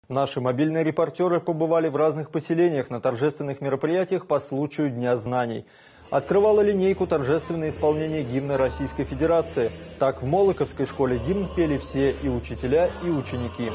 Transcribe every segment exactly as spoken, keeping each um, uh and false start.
Наши мобильные репортеры побывали в разных поселениях на торжественных мероприятиях по случаю Дня знаний. Открывала линейку торжественное исполнение гимна Российской Федерации. Так в Молоковской школе гимн пели все и учителя, и ученики.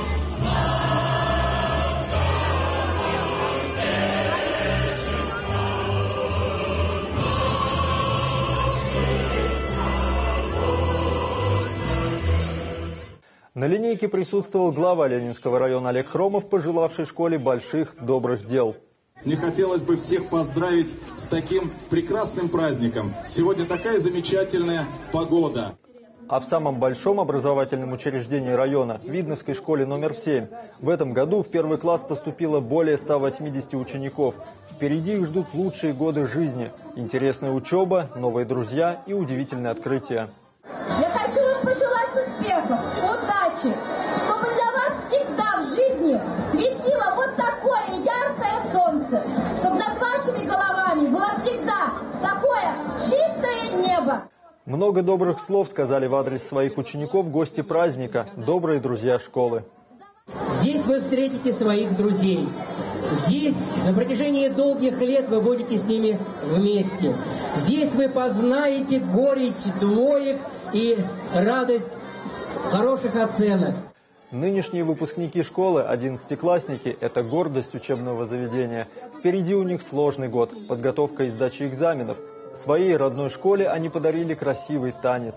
На линейке присутствовал глава Ленинского района Олег Хромов, пожелавший школе больших добрых дел. Мне хотелось бы всех поздравить с таким прекрасным праздником. Сегодня такая замечательная погода. А в самом большом образовательном учреждении района, Видновской школе номер семь, в этом году в первый класс поступило более ста восьмидесяти учеников. Впереди их ждут лучшие годы жизни, интересная учеба, новые друзья и удивительные открытия. Я хочу вам пожелать успехов, удачи, чтобы для вас всегда в жизни светило вот такое яркое солнце, чтобы над вашими головами было всегда такое чистое небо. Много добрых слов сказали в адрес своих учеников гости праздника, добрые друзья школы. Здесь вы встретите своих друзей. Здесь на протяжении долгих лет вы будете с ними вместе. Здесь вы познаете горечь двоек и радость хороших оценок. Нынешние выпускники школы, одиннадцатиклассники, это гордость учебного заведения. Впереди у них сложный год, подготовка и сдача экзаменов. Своей родной школе они подарили красивый танец.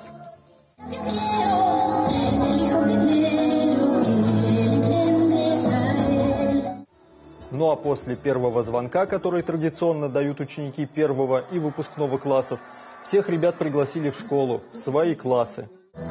Ну а после первого звонка, который традиционно дают ученики первого и выпускного классов, всех ребят пригласили в школу, в свои классы.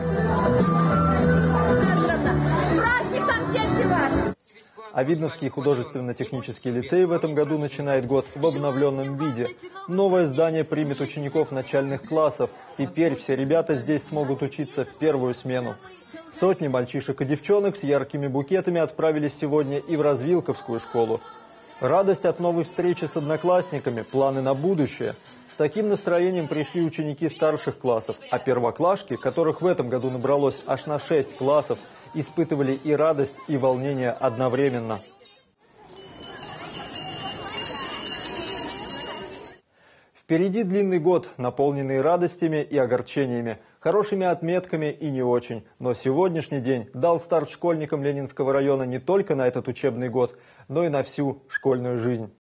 А Видновский художественно-технический лицей в этом году начинает год в обновленном виде. Новое здание примет учеников начальных классов. Теперь все ребята здесь смогут учиться в первую смену. Сотни мальчишек и девчонок с яркими букетами отправились сегодня и в Развилковскую школу. Радость от новой встречи с одноклассниками, планы на будущее. С таким настроением пришли ученики старших классов, а первоклашки, которых в этом году набралось аж на шесть классов, испытывали и радость, и волнение одновременно. Впереди длинный год, наполненный радостями и огорчениями, хорошими отметками и не очень. Но сегодняшний день дал старт школьникам Ленинского района не только на этот учебный год, но и на всю школьную жизнь.